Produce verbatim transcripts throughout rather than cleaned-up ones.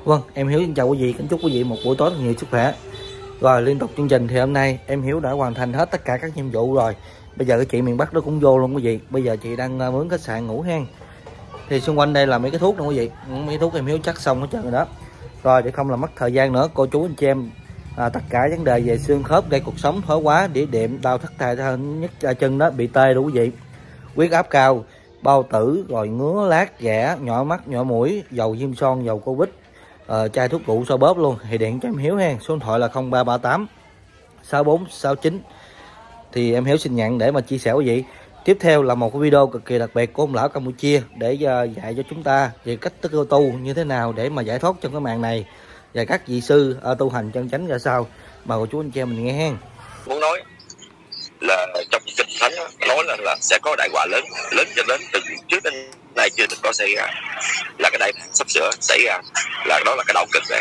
Vâng, em Hiếu xin chào quý vị, kính chúc quý vị một buổi tối thật nhiều sức khỏe. Rồi liên tục chương trình thì hôm nay em Hiếu đã hoàn thành hết tất cả các nhiệm vụ rồi. Bây giờ cái chị miền Bắc đó cũng vô luôn quý vị. Bây giờ chị đang mướn khách sạn ngủ hen. Thì xung quanh đây là mấy cái thuốc nè quý vị. Mấy thuốc em Hiếu chắc xong hết trơn rồi đó. Rồi để không làm mất thời gian nữa, cô chú anh chị em à, tất cả vấn đề về xương khớp, gây cuộc sống thoái hóa, đĩa đệm, đau thắt thai nhất chân đó bị tê đó quý vị. Huyết áp cao, bao tử, rồi ngứa lát, ghẻ, nhỏ mắt, nhỏ mũi, dầu diêm son, dầu Covid. Ờ, chai thuốc cụ so bóp luôn thì điện cho em Hiếu ha, số điện thoại là không ba ba tám sáu bốn sáu chín. Thì em Hiếu xin nhận để mà chia sẻ quý vị. Tiếp theo là một cái video cực kỳ đặc biệt của ông lão Campuchia để uh, dạy cho chúng ta về cách tức tu như thế nào để mà giải thoát trong cái màn này, và các vị sư uh, tu hành chân chánh ra sao. Mời cô chú anh chị em mình nghe hen. Muốn nói là trong kinh thánh nói là, là sẽ có đại họa lớn lớn cho đến từ trước đến nay chưa từng có xảy ra, là cái đại sắp sửa xảy ra, là đó là cái đạo cực này.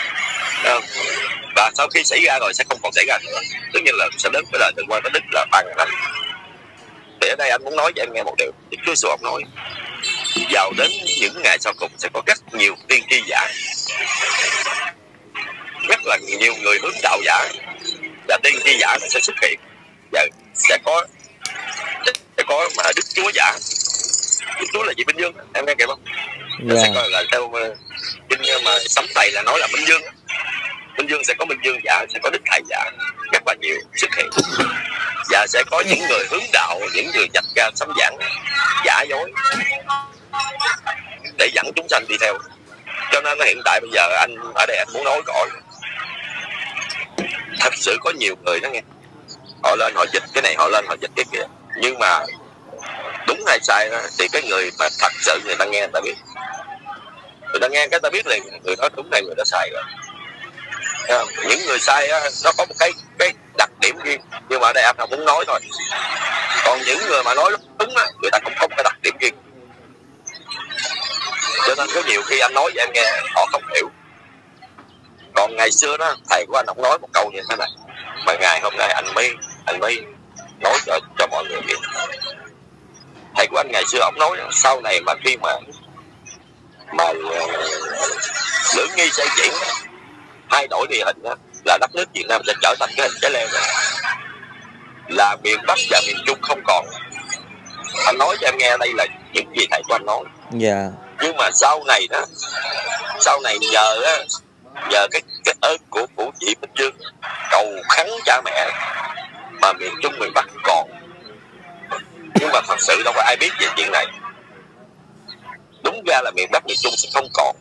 Và sau khi xảy ra rồi sẽ không còn xảy ra nữa, tất nhiên là sẽ đến với lời từ quan tới đức là ban ngàn. Thì ở đây anh muốn nói cho em nghe một điều, Đức Chúa Giêsu nói vào đến những ngày sau cùng sẽ có rất nhiều tiên tri giả, rất là nhiều người hướng đạo giả và tiên tri giả sẽ xuất hiện, và sẽ có sẽ có mà Đức Chúa giả. Đức Chúa là gì? Minh Dương, em nghe kịp không? Nó yeah. sẽ coi là theo kinh mà sấm thầy là nói là Minh Dương. Minh Dương sẽ có Minh Dương giả, sẽ có Đức Thầy giả, rất là nhiều xuất hiện, và sẽ có những người hướng đạo, những người dạch ra sấm giảng giả dối để dẫn chúng sanh đi theo. Cho nên hiện tại bây giờ anh ở đây anh muốn nói rõ, thật sự có nhiều người đó nghe, họ lên họ dịch cái này, họ lên họ dịch cái kia, nhưng mà đúng hay sai đó, thì cái người mà thật sự người ta nghe người ta biết, người ta nghe cái ta biết liền người đó đúng hay người đó sai rồi. Những người sai á, nó có một cái cái đặc điểm riêng, nhưng mà ở đây anh không muốn nói thôi. Còn những người mà nói đúng á, người ta cũng không có cái đặc điểm riêng. Cho nên có nhiều khi anh nói với em nghe họ không hiểu. Còn ngày xưa đó thầy của anh ông nói một câu như thế này, mà ngày hôm nay anh mới anh mới nói cho cho mọi người biết. Thầy của anh ngày xưa ông nói sau này mà khi mà mà uh, Lưỡng Nghi xây chuyển thay đổi địa hình đó, là đất nước Việt Nam sẽ trở thành cái hình trái leo này, là miền Bắc và miền Trung không còn. Anh nói cho em nghe đây là những gì thầy của anh nói. Yeah. Nhưng mà sau này đó, sau này nhờ á, nhờ cái cái ơn của của chị Minh Dương cầu khấn cha mẹ mà miền Trung miền Bắc còn. Nhưng mà thật sự đâu có ai biết về chuyện này. Đúng ra là miền Bắc miền Trung sẽ không còn.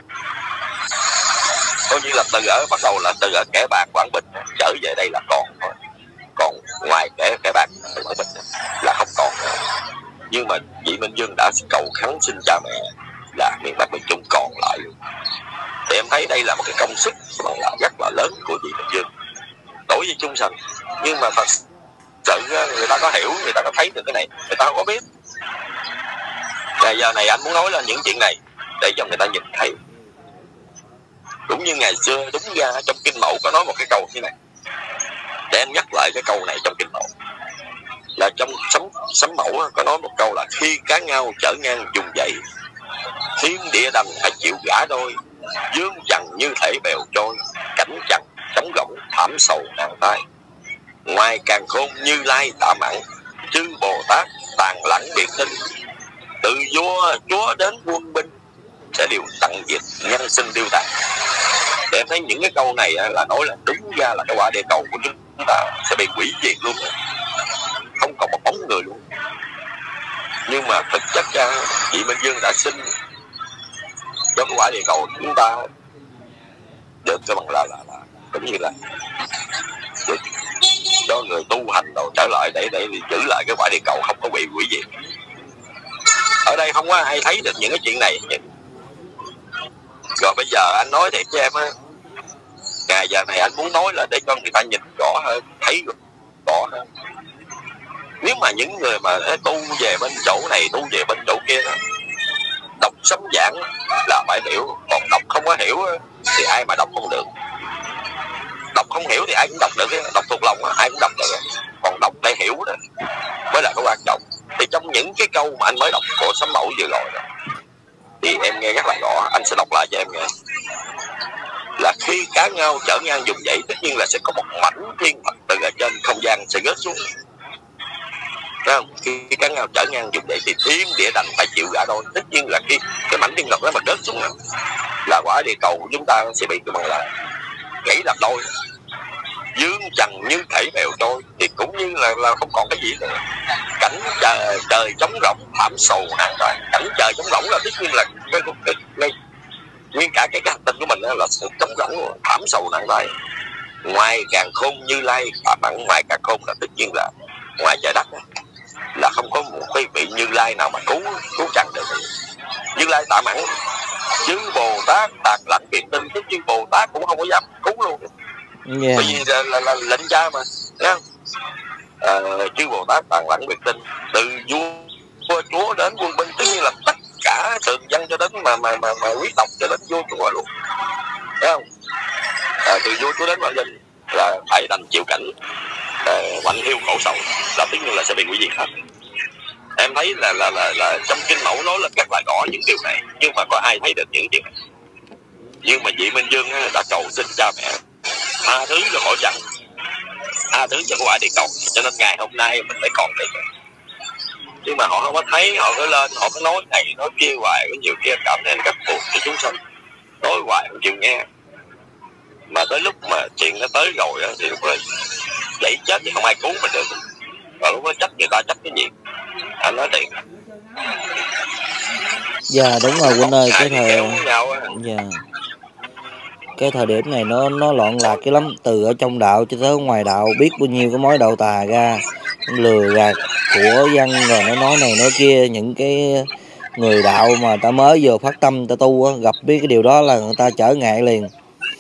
Coi như là từ ở bắt đầu là từ ở Kẻ Bàng, Quảng Bình trở về đây là còn thôi. Còn ngoài Kẻ Kẻ Bàng, Quảng Bình là không còn. Nhưng mà chị Minh Dương đã cầu khấn xin cha mẹ là miền Bắc miền Trung còn lại. Thì em thấy đây là một cái công sức là rất là lớn của chị Minh Dương đối với chúng sanh. Nhưng mà thật sự người ta có hiểu, người ta có thấy được cái này, người ta không có biết. Ngày giờ này anh muốn nói lên những chuyện này để cho người ta nhìn thấy. Đúng như ngày xưa, đúng ra trong Kinh Mẫu có nói một cái câu như này, để em nhắc lại cái câu này trong Kinh Mẫu. Là trong sấm, sấm Mẫu có nói một câu là khi cá ngao chở ngang vùng dậy, thiên địa đành phải chịu gã đôi, dương trần như thể bèo trôi, cảnh trần trống rỗng thảm sầu nàng tai. Ngoài càn khôn Như Lai tạ mặn, chư Bồ Tát tàn lẳng biệt tinh, từ vua chúa đến quân binh sẽ đều tận diệt, nhân sinh tiêu tàn. Để em thấy những cái câu này là nói là đúng ra là cái quả địa cầu của chúng ta sẽ bị hủy diệt luôn, không còn một bóng người luôn. Nhưng mà thực chất ra chị Minh Dương đã xin cho cái quả địa cầu của chúng ta được cho bằng là là, là cũng như là được cho người tu hành đồ trở lại để để giữ lại cái quả địa cầu không có bị hủy diệt. Ở đây không có ai thấy được những cái chuyện này. Rồi bây giờ anh nói thiệt cho em á, ngày giờ này anh muốn nói là để cho người ta nhìn rõ hơn, thấy rõ hơn. Nếu mà những người mà tu về bên chỗ này, tu về bên chỗ kia đó, đọc sấm giảng là phải hiểu, còn đọc không có hiểu thì ai mà đọc không được. Đọc không hiểu thì ai cũng đọc được, đọc thuộc lòng ai cũng đọc được, còn đọc để hiểu đó mới là cái quan trọng. Thì trong những cái câu mà anh mới đọc của Sấm Mẫu vừa rồi đó, thì em nghe rất là rõ, anh sẽ đọc lại cho em nghe. khi cá ngao chở ngang vùng dậy, tất nhiên là sẽ có một mảnh thiên thạch từ ở trên không gian sẽ rớt xuống. Thấy không? Khi cá ngao chở ngang vùng dậy thì thiên địa đành phải chịu gã đôi. Tất nhiên là khi cái mảnh thiên thạch đó mà rớt xuống là quả địa cầu của chúng ta sẽ bị cái bằng là gãy làm đôi, dương trần như thể bèo trôi, thì cũng như là, là không còn cái gì nữa. Cảnh trời, trời trống rỗng thảm sầu nạn đói. Cảnh trời trống rỗng là tất nhiên là cái, cái, cái, nguyên cả cái, cái hành tinh của mình là sự trống rỗng thảm sầu nạn đói. Ngoài càn khôn Như Lai tạm ẩn, ngoài càn khôn là tất nhiên là ngoài trời đất là không có một cái vị Như Lai nào mà cứu cứu trần được. Như Lai tạm ẩn, chứ Bồ Tát tạc lãnh biệt tinh, tức chứ Bồ Tát cũng không có dám cứu luôn. Yeah. Bởi vì là, là, là lệnh cha mà, thấy không? À, chứ Bồ Tát tạc lãnh biệt tinh, từ vua chúa đến quân binh, tất nhiên là tất cả thường dân cho đến mà mà mà, mà quý tộc cho đến vua chúa luôn, thấy không? À, từ vua chúa đến mọi dân là phải đành chịu cảnh quạnh hiu khổ sầu, là tất nhiên là sẽ bị hủy diệt hết. Em thấy là là là, là trong kinh mẫu nói là rất là rõ những điều này, nhưng mà có ai thấy được những điều này? Nhưng mà vị Minh Dương đã cầu xin cha mẹ tha thứ cho khỏi trần, tha thứ cho quả địa cầu, cho nên ngày hôm nay mình mới còn đây. Nhưng mà họ không có thấy, họ cứ lên, họ cứ nói này nói kia hoài, có nhiều kia cảm thấy rất buồn cho chúng sinh, nói hoài không chịu nghe. Mà tới lúc mà chuyện nó tới rồi đó, thì lúc đó dậy chết thì không ai cứu mình được. Và lúc đó trách người ta trách cái gì? Anh nói thiệt. Dạ đúng rồi Huynh ơi, cái thời dạ. Cái thời điểm này nó nó loạn lạc cái lắm, từ ở trong đạo cho tới ngoài đạo, biết bao nhiêu cái mối đạo tà ra, lừa gạt của dân, rồi nó nói này nói kia. Những cái người đạo mà ta mới vừa phát tâm ta tu á, gặp biết cái điều đó là người ta trở ngại liền.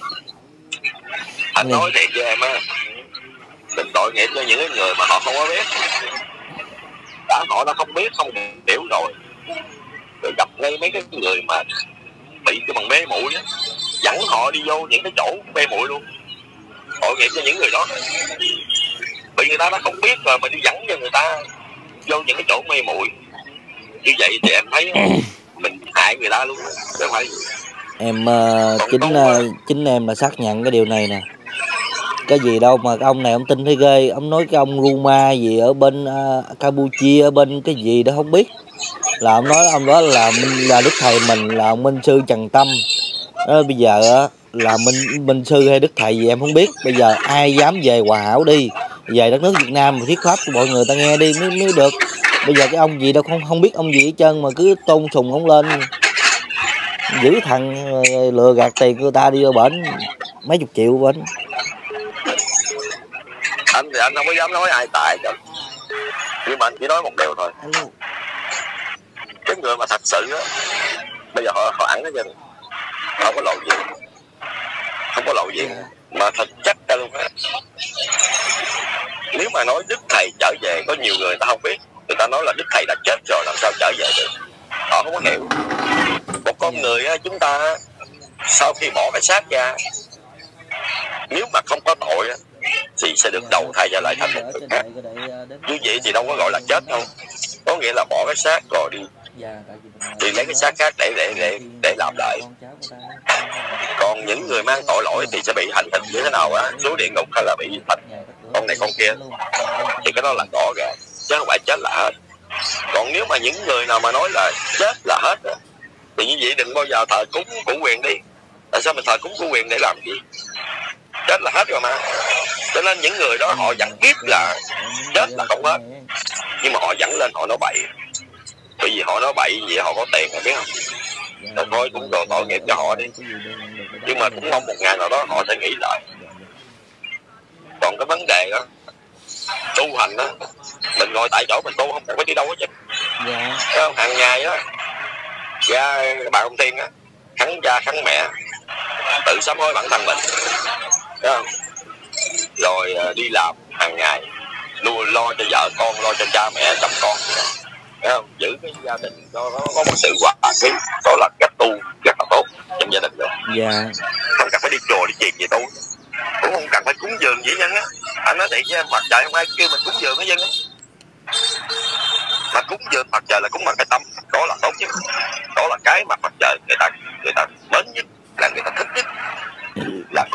Anh nói thiệt với em á, mình tội nghiệp cho những người mà họ không có biết, đã họ đã không biết không hiểu rồi, rồi gặp ngay mấy cái người mà bị cái bằng mê muội á, dẫn họ đi vô những cái chỗ mê muội luôn. Tội nghiệp cho những người đó, vì người ta đã không biết rồi mà đi dẫn cho người ta vô những cái chỗ mê muội như vậy thì em thấy mình hại người ta luôn, không phải. Em uh, chính uh, chính em là xác nhận cái điều này nè. Cái gì đâu mà cái ông này ông tin thấy ghê. Ông nói cái ông Ruma gì ở bên uh, Campuchia, ở bên cái gì đó không biết, là ông nói ông đó là minh là đức thầy mình, là ông Minh Sư Trần Tâm đó. Bây giờ uh, là Minh Minh Sư hay đức thầy gì em không biết. Bây giờ ai dám về Hòa Hảo đi, về đất nước Việt Nam thuyết pháp cho mọi người ta nghe đi mới mới được. Bây giờ cái ông gì đâu không không biết ông gì hết trơn mà cứ tôn sùng ông lên, giữ thằng lừa gạt tiền người ta đi vô bển mấy chục triệu bển. Anh thì anh không có dám nói ai tại chứ, nhưng mà anh chỉ nói một điều thôi. Cái người mà thật sự á, bây giờ họ họ ẵn hết trơn, không có lộ gì, không có lộ gì mà thật chắc ra luôn á. Nếu mà nói đức thầy trở về, có nhiều người ta không biết, người ta nói là đức thầy đã chết rồi làm sao trở về được, họ không có hiểu. Một con người á, chúng ta sau khi bỏ cái xác ra, nếu mà không có tội á, thì sẽ được đầu thai ra lại thành một người khác. Như vậy thì đâu có gọi là chết đâu, có nghĩa là bỏ cái xác rồi đi thì lấy cái xác khác để để để để làm lại. Còn những người mang tội lỗi thì sẽ bị hành hình như thế nào á, xuống địa ngục hay là bị thành con này con kia, thì cái đó là rõ ràng, chứ không phải chết là hết. Còn nếu mà những người nào mà nói là chết là hết á, thì như vậy đừng bao giờ thờ cúng của quyền đi. Tại sao mình thờ cúng của quyền để làm gì? Chết là hết rồi mà. Cho nên những người đó họ vẫn biết là chết là không hết, nhưng mà họ vẫn lên họ nói bậy. Bởi vì họ nói bậy gì họ có tiền biết không? Rồi thôi cũng tội tội nghiệp cho họ đi. Nhưng mà cũng mong một ngày nào đó họ sẽ nghĩ lại. Còn cái vấn đề đó, tu hành đó, mình ngồi tại chỗ mình tu không cần phải đi đâu hết chứ. Không? Hàng ngày đó ra các bạn ông Thiên á, khấn cha khấn mẹ, tự sám hối bản thân mình, thấy không? Rồi đi làm hàng ngày, lo, lo cho vợ con, lo cho cha mẹ chồng con, thấy không? Giữ cái gia đình cho nó có một sự hòa khí, đó là cách tu rất là tốt trong gia đình rồi. Dạ. Không cần phải đi chùa đi chiền gì tu, cũng không cần phải cúng dường gì nhân á. Anh nói thiệt với em, mặt trời không ai kêu mình cúng dường cái dân á, mà cúng dường mặt trời là cúng bằng cái tâm, đó là tốt nhất, đó là cái mà mặt trời người ta người ta mến nhất, là người ta thích nhất, là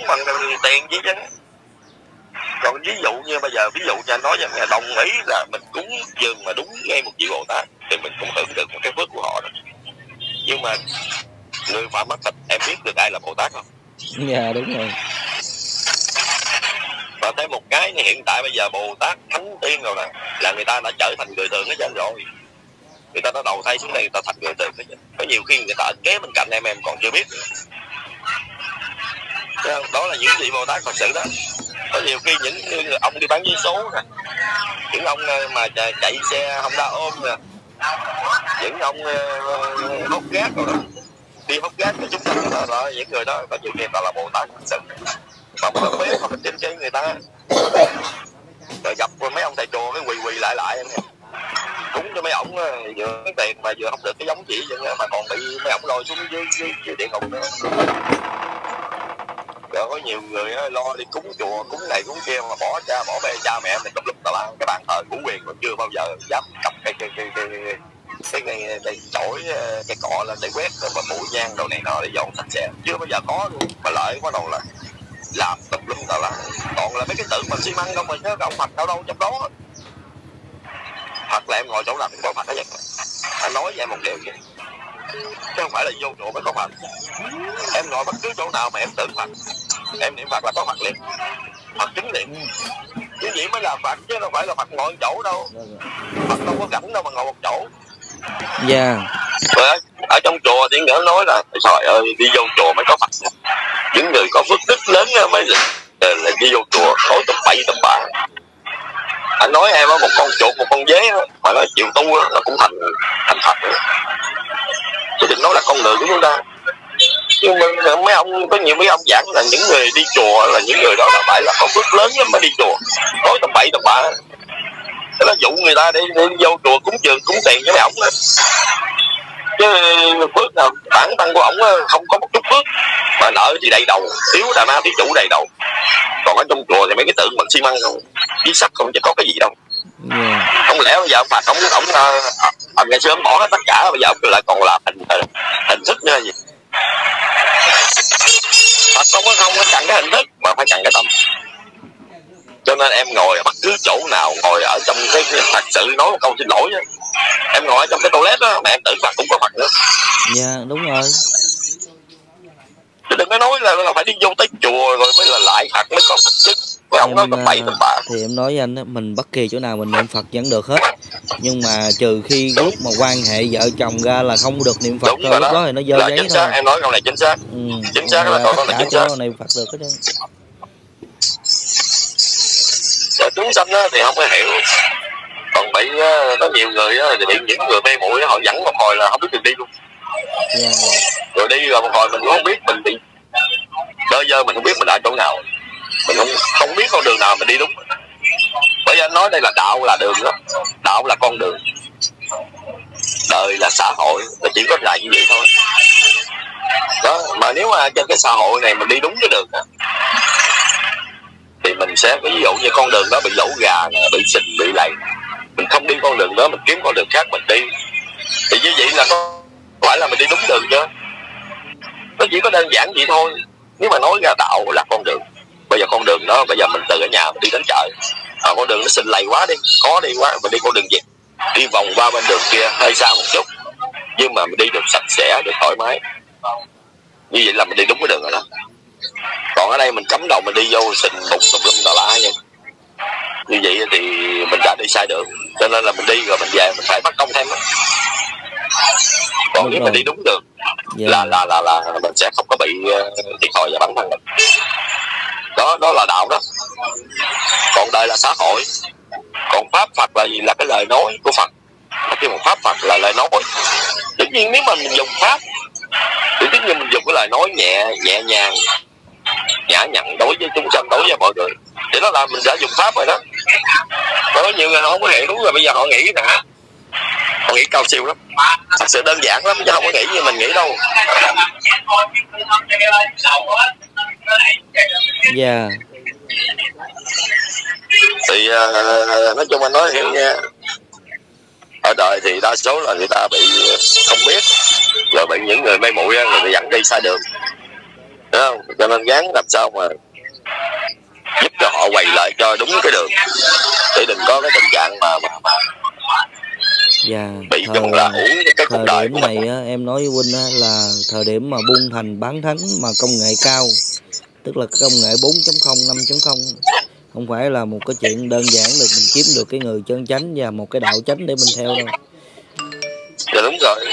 bằng tiền chứ chứ. Còn ví dụ như bây giờ ví dụ như anh nói rằng đồng ý là mình cúng dường mà đúng ngay một vị Bồ Tát thì mình cũng hưởng được một cái phước của họ đó. Nhưng mà người phạm mắc thịt em biết được ai là Bồ Tát không? Dạ đúng rồi. Và thêm một cái thì hiện tại bây giờ Bồ Tát thánh tiên rồi nè, là người ta đã trở thành người thường hết trơn rồi. Người ta đã đầu thai xuống đây, người ta thành người thường hết trơn. Có nhiều khi người ta ở kế bên cạnh em em còn chưa biết. Đó là những vị Bồ Tát thật sự đó. Có nhiều khi những người ông đi bán giấy số nè, những ông mà chạy xe Honda ôm nè, những ông uh, hút gác rồi đó, đi hút gác cho chúng ta đó, đó, những người đó có nhiều khi ta là Bồ Tát thật sự. Mà mình biết mà mình tin chơi người ta, rồi gặp mấy ông thầy chùa cái quỳ quỳ lại lại em cúng cho mấy ổng vừa cái tiền mà vừa không được cái giống chỉ vậy đó, mà còn bị mấy ổng lôi xuống dưới, dưới, dưới địa ngục nữa. Rồi có nhiều người á, lo đi cúng chùa, cúng này cúng kia mà bỏ cha bỏ bê cha mẹ mình tùm lum tà la, cái bàn thờ của quyền còn chưa bao giờ dám cầm cái cái cái cái cái cái cái chổi cái cọ lên để quét rồi mà bụi nhang đồ này nọ để dọn sạch sẽ, chưa bao giờ có luôn. Mà lợi bắt đầu là làm tùm lum tà la, còn là mấy cái tượng bằng xi măng không, mình nhớ ông Phật đâu đâu trong đó. Thật là em ngồi chỗ nào cũng có Phật hết vậy. Anh nói với em một điều vậy, chứ không phải là vô chùa mới có Phật. Em ngồi bất cứ chỗ nào mà em tưởng Phật, em niệm Phật là có Phật liền, Phật chứng liền. Chứ vậy mới là Phật, chứ đâu phải là Phật ngồi một chỗ đâu. Phật đâu có rảnh đâu mà ngồi một chỗ. Dạ. Yeah. Ở, ở trong chùa thì người nói là trời ơi đi vô chùa mới có Phật. Những người có phước đức lớn mới là, là đi vô chùa nói tầm bậy tầm bạ. Anh nói em á, một con chuột một con dế mà nó chịu tu á, nó cũng thành thành Phật nữa. Chứ đừng nói là con người của chúng ta. Nhưng mà mấy ông có nhiều mấy ông giảng là những người đi chùa là những người đó là phải là có phước lớn lắm mới đi chùa, nói tầm bậy tầm bạ. Nó dụ người ta để, để vô chùa cúng dường cúng tiền cho mấy ổng đó. Chứ phước nào bản thân của ổng không có một chút phước, mà nợ thì đầy đầu, thiếu đà na thì chủ đầy đầu. Còn ở trong chùa thì mấy cái tượng bằng xi măng không, với sắt không, chứ có cái gì đâu. Yeah. Không lẽ bây giờ Phật ổng ổng uh, ngày xưa ổng bỏ hết tất cả, bây giờ ổng lại còn là hình hình thức nữa gì? Phật không có không có cần cái hình thức mà phải cần cái tâm. Cho nên em ngồi ở bất cứ chỗ nào, ngồi ở trong cái, cái thật sự nói một câu xin lỗi chứ, em ngồi ở trong cái toilet đó mà em tưởng Phật cũng có Phật nữa. Dạ yeah, đúng rồi. Chứ đừng có nói là, là phải đi vô tới chùa rồi mới là lại Phật mới có Phật chứ. Không có tầm bậy tầm bạ. Thì em nói với anh á, mình bất kỳ chỗ nào mình niệm Phật vẫn được hết. Nhưng mà trừ khi lúc mà quan hệ vợ chồng ra là không được niệm Phật thôi, lúc đó. đó thì nó dơ là giấy chính thôi. Xác. Em nói câu này chính xác. Ừ. Chính xác là câu đó là chính xác. Này Phật được hết trơn. Rồi chúng sanh á thì không có hiểu. Còn bị có nhiều người á, thì bị những người mê muội họ dẫn một hồi là không biết đường đi luôn. Yeah. Rồi đi rồi một hồi mình cũng không biết mình bị đơ dơ, mình không biết mình ở chỗ nào, mình không không biết con đường nào mình đi đúng. Bởi vì anh nói đây là đạo là đường đó, đạo là con đường, đời là xã hội, là chỉ có lại như vậy thôi. Đó, mà nếu mà trên cái xã hội này mình đi đúng cái đường đó, thì mình sẽ ví dụ như con đường đó bị lỗ gà, bị xình, bị lầy, mình không đi con đường đó, mình kiếm con đường khác mình đi, thì như vậy là có phải là mình đi đúng đường chưa? Nó chỉ có đơn giản vậy thôi. Nếu mà nói ra đạo là con đường, bây giờ con đường đó, bây giờ mình từ ở nhà mình đi đến chợ, à, con đường nó xình lầy quá đi, khó đi quá, mình đi con đường gì, đi vòng qua bên đường kia hơi xa một chút, nhưng mà mình đi được sạch sẽ, được thoải mái, như vậy là mình đi đúng cái đường rồi đó. Còn ở đây mình cấm đầu mình đi vô xình bụng tùm lum tà lá vậy, như vậy thì mình đã đi sai đường. Cho nên là mình đi rồi mình về mình phải bắt công thêm đó. Còn đúng nếu rồi. Mình đi đúng đường yeah. là, là là là mình sẽ không có bị uh, thiệt thòi vào bản thân mình. Đó đó là đạo đó. Còn đây là xã hội. Còn pháp Phật là gì? Là cái lời nói của Phật. Khi một pháp Phật là lời nói. Tất nhiên nếu mà mình dùng pháp thì tất nhiên mình dùng cái lời nói nhẹ nhẹ nhàng, nhã nhặn đối với chúng sanh, đối với mọi người, thì đó là mình đã dùng pháp rồi đó. Có nhiều người họ không có hiểu đúng rồi, bây giờ họ nghĩ nè, họ nghĩ cao siêu lắm, thật sự đơn giản lắm chứ không có nghĩ như mình nghĩ đâu. Dạ yeah. Thì uh, nói chung anh nói hiểu nha, ở đời thì đa số là người ta bị không biết, rồi bị những người mê muội người ta dẫn đi sai đường. Đúng không? Cho nên gắng làm sao mà giúp cho họ quay lại cho đúng cái đường, để đừng có cái tình trạng mà, mà, mà Dạ, bị thời, chung là uống cái cuộc thời đời điểm của này mình. á, em nói với Huynh á, là thời điểm mà buôn thành bán thánh mà công nghệ cao, tức là công nghệ bốn chấm không, năm chấm không, không phải là một cái chuyện đơn giản được mình kiếm được cái người chân chánh và một cái đạo chánh để mình theo đâu. Dạ đúng rồi,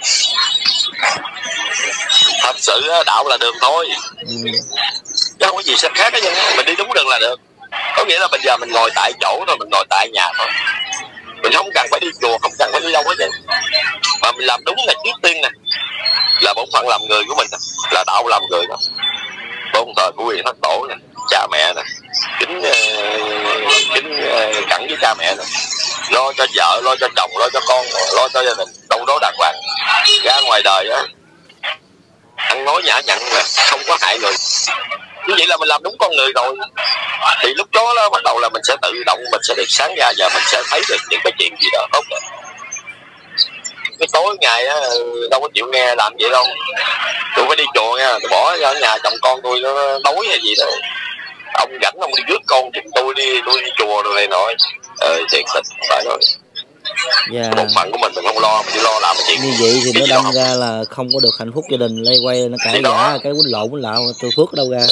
thật sự đạo là đường thôi, Ừ. chứ không có gì sẽ khác hết trơn. Mình đi đúng đường là được. Có nghĩa là bây giờ mình ngồi tại chỗ thôi, mình ngồi tại nhà thôi, mình không cần phải đi chùa, không cần phải đi đâu hết trơn, mà mình làm đúng là trước tiên nè, là bổn phận làm người của mình, là đạo làm người đó. Tôn thờ của quyền thất tổ nè, cha mẹ nè, kính kính cẩn với cha mẹ nè, lo cho vợ, lo cho chồng, lo cho con, lo cho gia đình, đâu đó đàng hoàng. Ra ngoài đời á, ăn nói nhã nhặn nè, không có hại người, như vậy là mình làm đúng con người rồi. Thì lúc đó, đó bắt đầu là mình sẽ tự động, mình sẽ được sáng ra và mình sẽ thấy được những cái chuyện gì đó tốt. Cái tối ngày á, đâu có chịu nghe làm vậy đâu. Tôi phải đi chùa nha, tôi bỏ ở nhà chồng con tôi nó đói hay gì đó, ông rảnh ông đi rước con chúng tôi đi, tôi đi chùa rồi này nọ. Ờ thiệt tình phải rồi. Dạ. Một phận của mình mình không lo, mình chỉ lo làm cái chuyện Như vậy thì cái nó gì đâm đó ra là không có được hạnh phúc gia đình, lây quay nó cãi vã, cái quýnh lộn quýnh lạo, tôi phước ở đâu ra.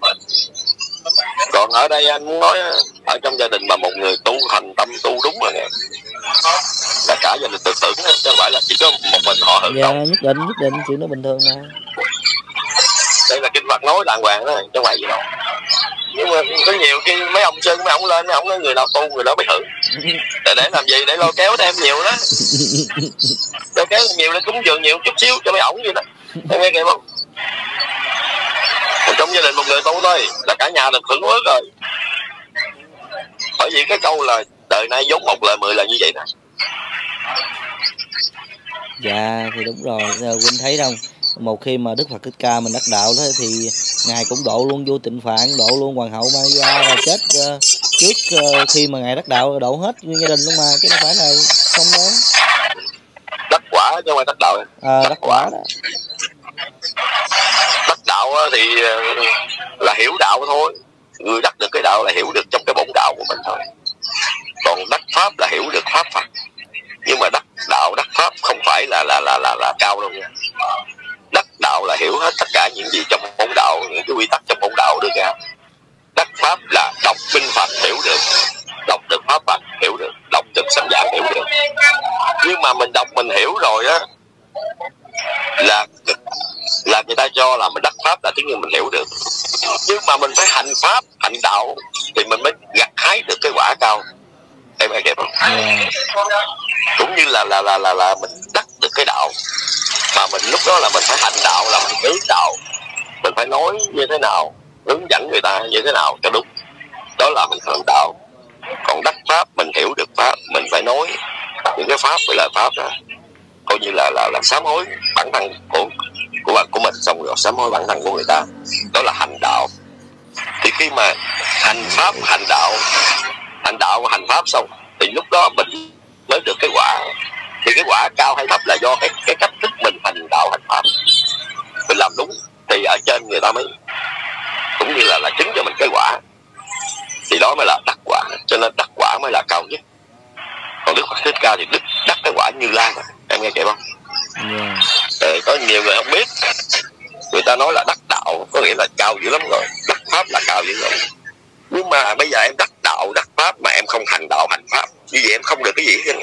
Còn ở đây anh muốn nói, ở trong gia đình mà một người tu thành tâm tu đúng rồi nè, là cả gia đình tự tưởng, chứ không phải là chỉ có một mình họ hưởng Dạ, đâu. nhất định, nhất định, chuyện đó bình thường mà. Đây là kinh Phật nói đàng hoàng đó, chứ không phải gì đâu. Nhưng mà có nhiều khi mấy ông sơn, mấy ông lên, mấy ông nói người nào tu người đó mới hưởng. Để, để làm gì? Để lôi kéo thêm nhiều đó. Lôi kéo nhiều lên cúng dường nhiều chút xíu cho mấy ổng vậy đó. Em nghe kìa không? Còn trong gia đình một người tu thôi là cả nhà được hưởng ước rồi. Bởi vì cái câu là đời nay vốn một lời mười là như vậy nè. Dạ thì đúng rồi, Huynh thấy không, một khi mà Đức Phật Thích Ca mình đắc đạo đó thì ngài cũng độ luôn vô Tịnh Phạn, độ luôn hoàng hậu Maya là chết uh, trước uh, khi mà ngài đắc đạo, độ hết nguyên gia đình luôn mà, chứ không phải là không đâu. Đắc quả chứ không phải đắc đạo. À, đắc, đắc quả đó. Đắc đạo thì là hiểu đạo thôi. Người đắc được cái đạo là hiểu được trong cái bổn đạo của mình thôi. Còn đắc pháp là hiểu được pháp Phật. Nhưng mà đắc đạo, đắc pháp không phải là là là là, là cao đâu nha. Đắc đạo là hiểu hết tất cả những gì trong bổn đạo, những cái quy tắc trong bổn đạo đưa ra. Đắc pháp là đọc kinh Phật hiểu được, đọc được pháp Phật hiểu được, đọc được sấm giảng hiểu được. Nhưng mà mình đọc mình hiểu rồi á, là là người ta cho là mình đắc pháp là tiếng như mình hiểu được. Nhưng mà mình phải hành pháp, hành đạo thì mình mới gặt hái được cái quả cao. Em nghe kịp không? Yeah. Cũng như là là là là là mình đắc được cái đạo, mà mình lúc đó là mình phải hành đạo, là mình hướng đạo, mình phải nói như thế nào, hướng dẫn người ta như thế nào cho đúng, đó là mình hành đạo. Còn đắc pháp mình hiểu được pháp, mình phải nói những cái pháp với lời pháp đó, coi như là là là sám hối bản thân của của của mình, xong rồi sám hối bản thân của người ta, đó là hành đạo. Thì khi mà hành pháp hành đạo, hành đạo và hành pháp xong thì lúc đó mình mới được cái quả. Thì cái quả cao hay thấp là do cái cái cách thức mình hành đạo hành pháp, mình làm đúng thì ở trên người ta mới cũng như là là chứng cho mình cái quả, thì đó mới là đắc quả. Cho nên đắc quả mới là cao nhất. Còn Đức Phật Thích Ca thì đức đắc cái quả Như Lai. Em nghe kịp không? Yeah. Ờ, có nhiều người không biết, người ta nói là đắc đạo có nghĩa là cao dữ lắm rồi, đắc pháp là cao dữ rồi. Nhưng mà bây giờ em đắc đạo đắc pháp mà em không hành đạo hành pháp, như vậy em không được cái gì hết.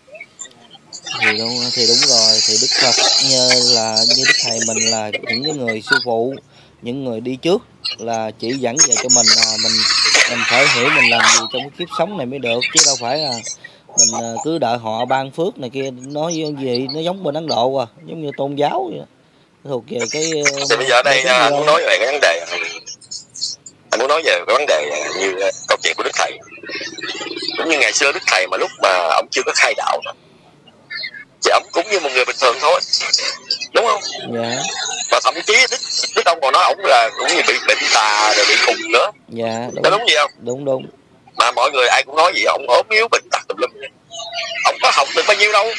Thì đúng, thì đúng rồi, thì Đức Phật như là như Đức Thầy mình là những cái người sư phụ, những người đi trước là chỉ dẫn về cho mình là mình mình phải hiểu mình làm gì trong cái kiếp sống này mới được, chứ đâu phải là mình cứ đợi họ ban phước này kia. Nói gì nó giống bên Ấn Độ à, giống như tôn giáo vậy, thuộc về cái. Thì bây giờ đây anh muốn nói về cái vấn đề, anh muốn nói về cái vấn đề như câu chuyện của Đức Thầy. Cũng như ngày xưa Đức Thầy mà lúc mà ông chưa có khai đạo thì ông cũng như một người bình thường thôi, đúng không? Dạ. Và thậm chí Đức, Đức ông còn nói ông là cũng như bị bệnh tà rồi bị khùng nữa. Dạ. Đúng. Có đúng gì không? Đúng đúng. Mà mọi người ai cũng nói gì ông ốm yếu bệnh tật tùm lum. Ông có học được bao nhiêu đâu,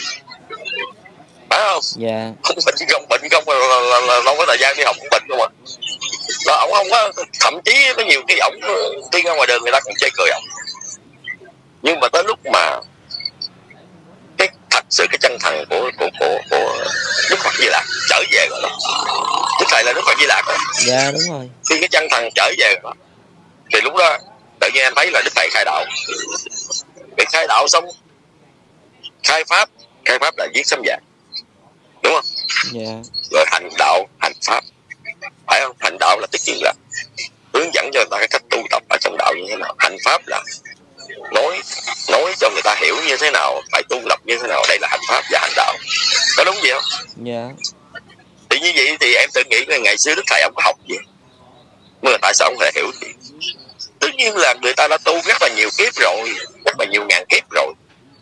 phải không? Dạ. Không bệnh không bệnh không là, là, là, là đâu có thời gian đi học bệnh không à. Và ổng không có, thậm chí có nhiều cái ổng đi ra ngoài đường người ta còn chê cười ổng. Nhưng mà tới lúc mà cái thật sự cái chân thành của của của, của Đức Phật Di Lặc trở về rồi đó. Đức Thầy là Đức Phật Di Lặc đó. Dạ đúng rồi. Khi cái chân thành trở về rồi đó, thì lúc đó tự nhiên em thấy là Đức Thầy khai đạo. Để khai đạo xong, khai pháp, khai pháp là viết sấm vàng, đúng không? Dạ. Rồi hành đạo, hành pháp, phải không? Hành đạo là tất nhiên là hướng dẫn cho người ta cái cách tu tập ở trong đạo như thế nào. Hành pháp là nói nói cho người ta hiểu như thế nào, phải tu tập như thế nào. Đây là hành pháp và hành đạo, có đúng gì không? Dạ. Thì như vậy thì em tự nghĩ là ngày xưa Đức Thầy ông có học gì, mà tại sao ông lại hiểu gì? Tất nhiên là người ta đã tu rất là nhiều kiếp rồi, rất là nhiều ngàn kiếp rồi.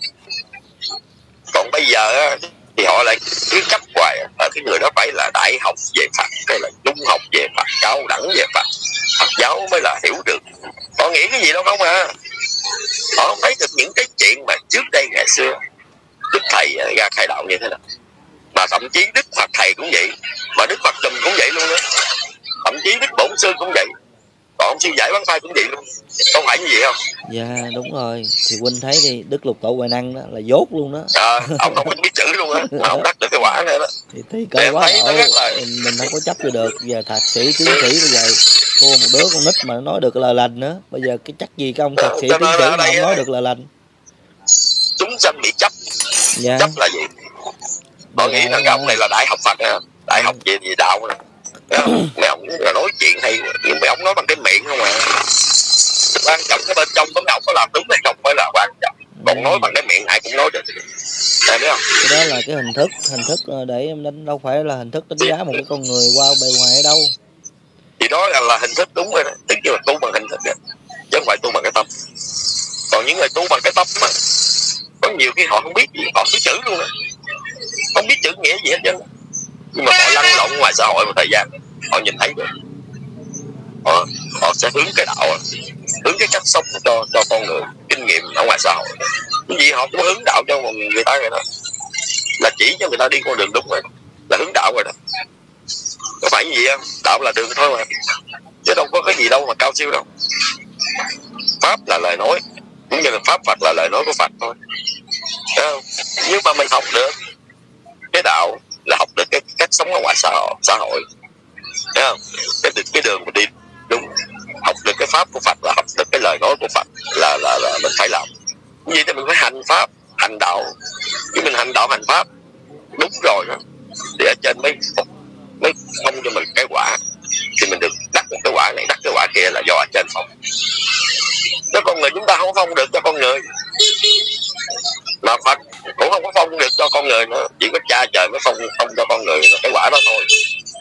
Còn bây giờ thì họ lại cứ chấp hoài ở cái người đó phải là đại học về Phật, hay là trung học về Phật, cao đẳng về Phật, Phật giáo mới là hiểu được. Họ nghĩ cái gì đâu không à. Họ không thấy được những cái chuyện mà trước đây ngày xưa Đức Thầy ra khai đạo như thế nào. Mà thậm chí Đức Phật Thầy cũng vậy, mà Đức Phật Trùm cũng vậy luôn đó. Thậm chí Đức Bổn Sư cũng vậy, còn ông Sư Giải Bán Phai cũng vậy luôn. Không phải như vậy không? Dạ đúng rồi. Thì huynh thấy đi, Đức Lục Tổ Huệ Năng đó là dốt luôn đó. À, ông không biết chữ luôn á, mà ông đắc được cái quả này đó. Thì thi cơ quá rồi, là... mình, mình không có chấp vô được. Giờ thạc sĩ, tiến sĩ bây giờ thua một đứa con nít mà nói được lời lành nữa. Bây giờ cái chắc gì cái ông thạc sĩ, tiến sĩ mà không nói được lời lành. Chúng sanh bị chấp. Dạ. Chấp là gì? Họ nghĩ là cái ông này là đại học Phật nha, đại học gì gì đạo nè. Mấy ông là nói chuyện hay, nhưng mấy ông nói bằng cái miệng không à. Quan trọng cái bên trong có mấy ông có làm đúng hay không mới là quan trọng. Còn nói bằng cái miệng ai cũng nói được. Thấy không? Cái đó là cái hình thức, hình thức để em đánh, đâu phải là hình thức đánh giá một cái con người qua bề ngoài ở đâu. Thì đó là, là hình thức đúng rồi đó, tức là tu bằng hình thức đó, chứ không phải tu bằng cái tâm. Còn những người tu bằng cái tâm á, có nhiều khi họ không biết gì, họ biết chữ luôn á, không biết chữ nghĩa gì hết trơn. Nhưng mà họ lăn lộn ngoài xã hội một thời gian, họ nhìn thấy được, họ, họ sẽ hướng cái đạo, hướng cái cách sống cho cho con người, kinh nghiệm ở ngoài xã hội. Cái gì họ cũng hướng đạo cho người ta rồi đó, là chỉ cho người ta đi con đường đúng rồi, là hướng đạo rồi đó. Có phải như vậy không? Đạo là đường thôi mà, chứ đâu có cái gì đâu mà cao siêu đâu. Pháp là lời nói, cũng như là pháp Phật là lời nói của Phật thôi. Nhưng mà mình học được cái đạo là học được cái cách sống ở ngoài xã hội, xã hội. Thấy không? Cái, cái đường mình đi đúng, học được cái pháp của Phật là học được cái lời nói của Phật, là là, là mình phải làm. Vì thì mình phải hành pháp, hành đạo. Khi mình hành đạo hành pháp đúng rồi đó, thì ở trên mới mới phong cho mình cái quả, thì mình được đắc một cái quả này, đắc cái quả kia là do ở trên phong. Cho con người chúng ta không phong được cho con người, mà Phật cũng không có phong được cho con người nữa, chỉ có cha trời mới phong phong cho con người cái quả đó thôi.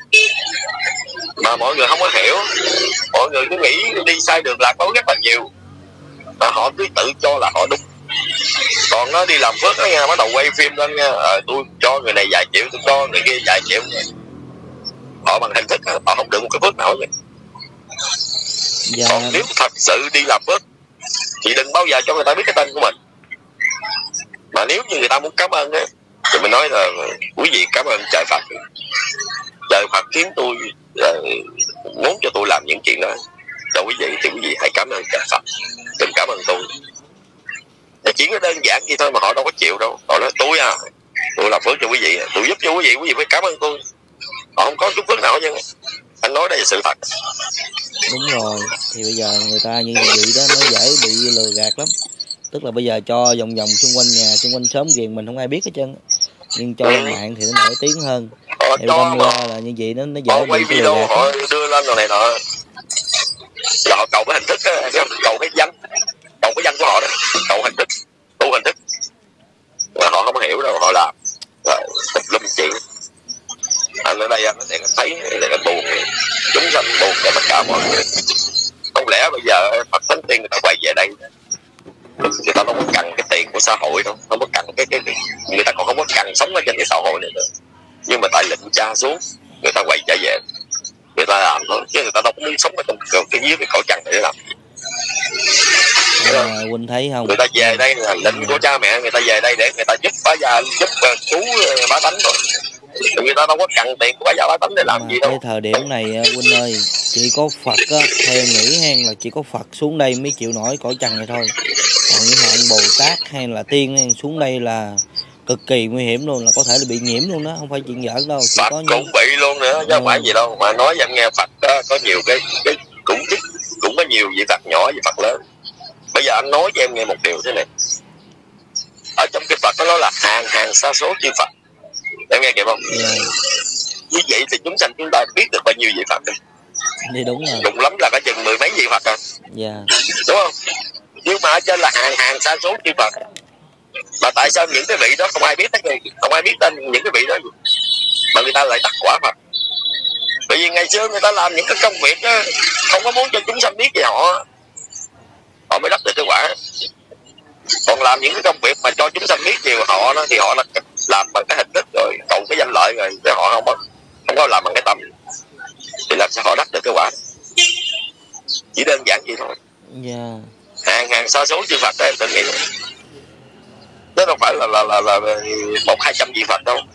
Mà mọi người không có hiểu, mọi người cứ nghĩ đi sai đường lạc lối rất là nhiều, mà họ cứ tự cho là họ đúng. Còn nó đi làm phước đó nha, bắt đầu quay phim lên nha, ờ, tôi cho người này vài triệu, tôi cho người kia vài triệu. Họ bằng hình thức, họ không được một cái phước nào vậy. Dạ. Còn nếu thật sự đi làm phước thì đừng bao giờ cho người ta biết cái tên của mình. Mà nếu như người ta muốn cảm ơn ấy, thì mình nói là quý vị cảm ơn trời Phật. Trời Phật khiến tôi uh, muốn cho tôi làm những chuyện đó cho quý vị, thì quý vị hãy cảm ơn trời Phật, đừng cảm ơn tôi. Thì chỉ có đơn giản vậy thôi, mà họ đâu có chịu đâu. Họ nói tôi à, tôi làm phước cho quý vị, tôi giúp cho quý vị, quý vị phải cảm ơn tôi. Họ không có chút phước nào chứ. Anh nói đây là sự thật. Đúng rồi, thì bây giờ người ta như vậy đó nó dễ bị lừa gạt lắm. Tức là bây giờ cho vòng vòng xung quanh nhà, xung quanh xóm giềng mình không ai biết hết trơn. Nhưng cho lên mạng thì nó nổi tiếng hơn. Họ thì cho mà là như vậy nó nó dễ họ quay bị video lừa gạt. Họ đưa lên rồi này nọ, là họ cầu cái hình thức đó, cầu cái danh, cầu cái danh của họ đó, cầu hình thức, tu hình thức. Mà họ không hiểu đâu, họ làm tùm lum chuyện. Anh ở đây anh để thấy để anh buồn, chúng sanh buồn cho tất cả mọi người. Không lẽ bây giờ Phật Thánh Tiên người ta quay về đây, người ta không có cần cái tiền của xã hội đâu, không có cần cái cái, cái người ta còn không có cần sống ở trên cái xã hội này nữa. Nhưng mà tại lệnh cha xuống, người ta quay trở về, người ta làm thôi, chứ người ta đâu có muốn sống ở trong cái dưới cái cõi trần này để làm. À, Quỳnh thấy không? Người ta về đây là lệnh của cha mẹ, người ta về đây để người ta giúp bá gia, giúp uh, cứu uh, bá tánh thôi. người ta đâu có cần tiền của bà già ba tánh để làm mà gì đâu. cái thời điểm này huynh ơi, chỉ có Phật á, theo nghĩ hen là chỉ có Phật xuống đây mới chịu nổi cõi trần này thôi. Còn những hạng Bồ Tát hay là tiên hay xuống đây là cực kỳ nguy hiểm luôn, là có thể là bị nhiễm luôn đó, không phải chuyện giỡn đâu. Chỉ Phật có cũng bị luôn nữa chứ không phải gì đâu. Mà nói cho em nghe, Phật đó, có nhiều cái, cái cũng cũng có nhiều vị Phật nhỏ với Phật lớn. Bây giờ anh nói cho em nghe một điều thế này, ở trong cái Phật đó nó là hàng hàng sa số chư Phật, em nghe kịp không? Yeah. Như vậy thì chúng sanh chúng ta biết được bao nhiêu vị Phật không? Thì đúng rồi. Cùng lắm là có chừng mười mấy vị Phật à. Yeah. Đúng không? Nhưng mà ở trên là hàng hàng sa số chư Phật. Mà tại sao những cái vị đó không ai biết hết, không ai biết tên những cái vị đó mà người ta lại đắc quả Phật? Bởi vì ngày xưa người ta làm những cái công việc đó, không có muốn cho chúng sanh biết về họ, họ mới đắc được cái quả. Còn làm những cái công việc mà cho chúng sanh biết về họ đó, thì họ là làm bằng cái hình thức rồi cầu cái danh lợi rồi, chứ họ không có không có làm bằng cái tâm, thì làm sao họ đắc được cái quả? Chỉ đơn giản vậy thôi. Yeah. Hàng hàng sa số chư Phật đó em tự nghĩ, chứ đâu phải là là là, là một hai trăm vị Phật đâu.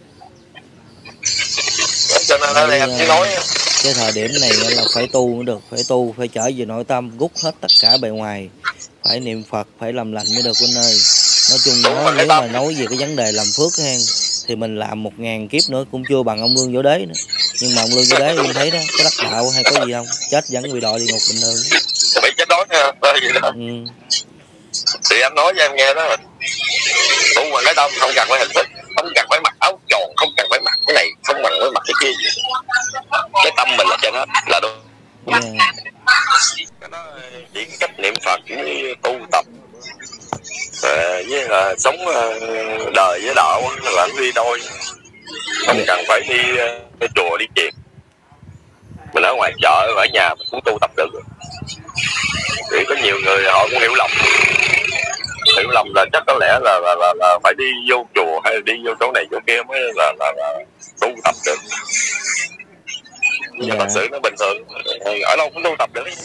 Cho nên ở đây em chỉ nói cái thời điểm này là phải tu mới được, phải tu, phải trở về nội tâm, rút hết tất cả bề ngoài, phải niệm Phật, phải làm lành mới được huynh ơi. Nói chung đó, nếu mà nói về cái vấn đề làm phước hen, thì mình làm một ngàn kiếp nữa cũng chưa bằng ông Lương Võ Đế nữa. Nhưng mà ông Lương Võ Đế em thấy đó, có đắc đạo hay có gì không? Chết vẫn bị đọa địa ngục bình thường. Bị chết đói nha, vậy đó. Ừ. Thì anh nói cho em nghe đó, tu bằng cái tâm, không cần phải hình thức, không cần phải mặc áo tròn, không cần phải mặc cái này, không cần phải mặc cái kia gì. Cái tâm mình là trên hết, là đúng. Yeah. Cái đó chỉ cái cách niệm Phật với tu tập à, với là sống đời với đạo là đi đôi, không cần phải đi, đi chùa đi chiền. Mình ở ngoài chợ, ở nhà mình cũng tu tập được. Thì có nhiều người họ cũng hiểu lầm, hiểu lầm là chắc có lẽ là là, là, là phải đi vô chùa hay là đi vô chỗ này chỗ kia mới là là, là tu tập được. Nhưng yeah. Thật sự nó bình thường, ở đâu cũng tu tập được.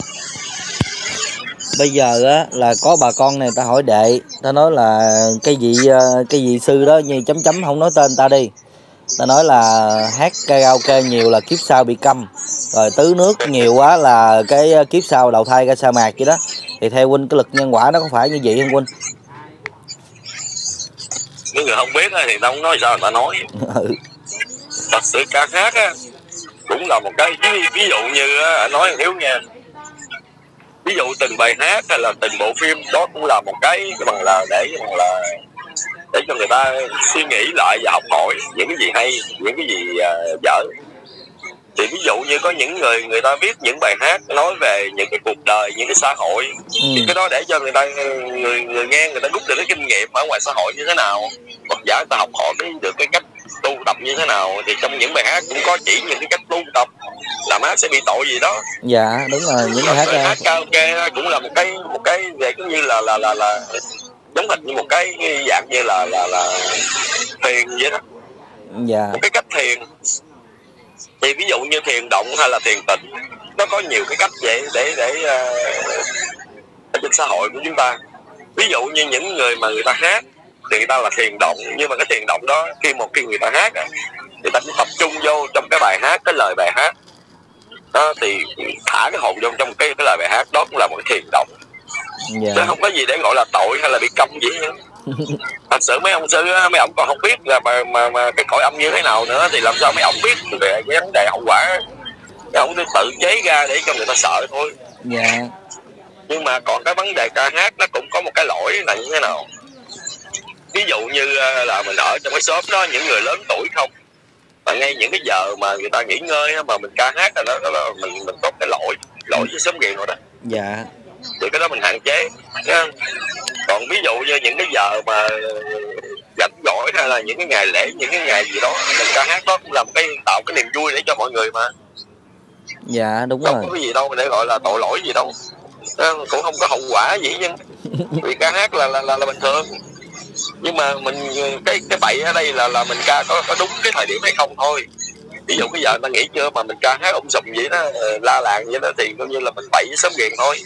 Bây giờ á là có bà con này ta hỏi đệ, ta nói là cái vị cái vị sư đó như chấm chấm không nói tên ta đi, ta nói là hát karaoke nhiều là kiếp sau bị câm, rồi tứ nước nhiều quá là cái kiếp sau đầu thai ra sa mạc vậy đó. Thì theo huynh cái lực nhân quả nó có phải như vậy không huynh? Những người không biết thì tao không nói sao người ta nói. Ừ. Thật sự ca hát á cũng là một cái, ví, ví dụ như á, nói Hiếu nghe, ví dụ từng bài hát hay là từng bộ phim đó cũng là một cái bằng là để bằng là để cho người ta suy nghĩ lại và học hỏi những cái gì hay, những cái gì uh, dở. Thì ví dụ như có những người người ta viết những bài hát nói về những cái cuộc đời, những cái xã hội, ừ. Thì cái đó để cho người ta người người nghe người ta rút được cái kinh nghiệm ở ngoài xã hội như thế nào, hoặc giả người ta học hỏi được cái cách tu tập như thế nào. Thì trong những bài hát cũng có chỉ những cái cách tu tập, làm hát sẽ bị tội gì đó. Dạ đúng rồi, những bài hát hát karaoke cũng là một cái một cái về cũng như là là là là giống hệt như một cái dạng như là là là thiền vậy đó. Dạ. Một cái cách thiền. Thì ví dụ như thiền động hay là thiền tịnh, nó có nhiều cái cách vậy để để uh, ở trên xã hội của chúng ta. Ví dụ như những người mà người ta hát thì người ta là thiền động, nhưng mà cái thiền động đó khi một khi người ta hát người ta cũng tập trung vô trong cái bài hát, cái lời bài hát đó, thì thả cái hồn vô trong cái cái lời bài hát đó cũng là một cái thiền động. Yeah. Chứ không có gì để gọi là tội hay là bị câm gì nữa. Thật sự mấy ông sư mấy ông còn không biết là mà, mà, mà cái cõi âm như thế nào nữa, thì làm sao mấy ông biết về cái vấn đề hậu quả. Mấy ông tự chế ra để cho người ta sợ thôi. Yeah. Nhưng mà còn cái vấn đề ca hát nó cũng có một cái lỗi là như thế nào. Ví dụ như là mình ở trong cái shop đó, những người lớn tuổi không, mà ngay những cái giờ mà người ta nghỉ ngơi mà mình ca hát là đó, đó là mình mình có cái lỗi lỗi với sớm ghiền rồi đó. Dạ. Thì cái đó mình hạn chế nha. Còn ví dụ như những cái giờ mà rảnh rỗi hay là những cái ngày lễ, những cái ngày gì đó, mình ca hát đó cũng làm cái tạo cái niềm vui để cho mọi người mà. Dạ đúng đâu rồi. Không có cái gì đâu để gọi là tội lỗi gì đâu, cũng không có hậu quả gì nhưng vì ca hát là là, là là bình thường. Nhưng mà mình cái cái bậy ở đây là là mình ca có có đúng cái thời điểm hay không thôi. Ví dụ cái giờ người ta nghỉ trưa mà mình ca hát ôm sùm vậy đó, la làng vậy đó, thì coi như là mình bậy với sớm ghiền thôi.